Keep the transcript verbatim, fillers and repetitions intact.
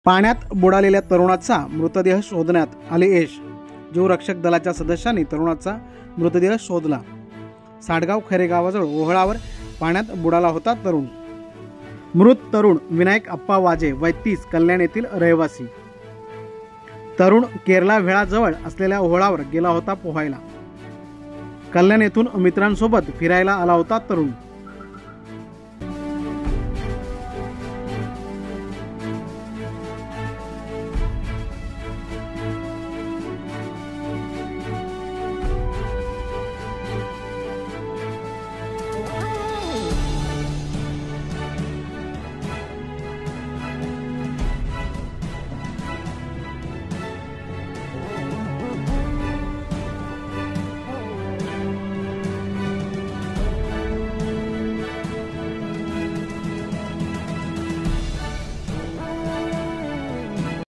पाण्यात बुडालेल्या तरुणाचा मृतदेह शोधण्यात आले यश। जीवरक्षक दलाच्या सदस्यांनी तरुणाचा मृतदेह शोधला। साडगाव खैरे गावाजवळ ओहळावर पाण्यात बुडाला होता तरुण। मृत तरुण विनायक अप्पा वाजे वय तीस, कल्याण येथील रहिवासी। तरुण केरला वेळाजवळ असलेल्या ओहळावर गेला होता पोहायला। कल्याण येथून मित्रांसोबत फिरायला आला होता तरुण।